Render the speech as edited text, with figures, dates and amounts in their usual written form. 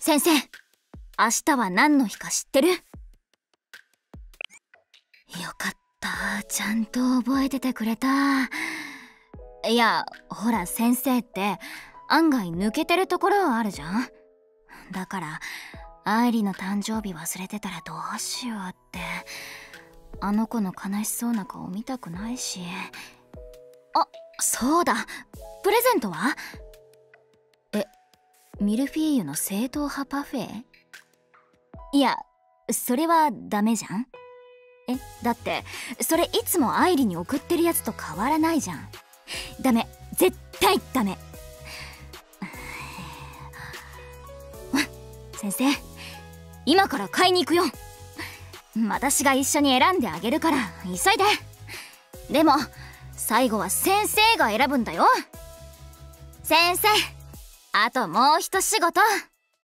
先生、明日は何の日か知ってる？よかった、ちゃんと覚えててくれた。いや、ほら先生って案外抜けてるところあるじゃん。だから愛梨の誕生日忘れてたらどうしようって。あの子の悲しそうな顔見たくないし。あ、そうだ、プレゼントは？ミルフィーユの正統派パフェ？いや、それはダメじゃん。だってそれいつも愛梨に送ってるやつと変わらないじゃん。ダメ、絶対ダメ。先生、今から買いに行くよ。私が一緒に選んであげるから急いで。でも最後は先生が選ぶんだよ。先生、あともう一仕事。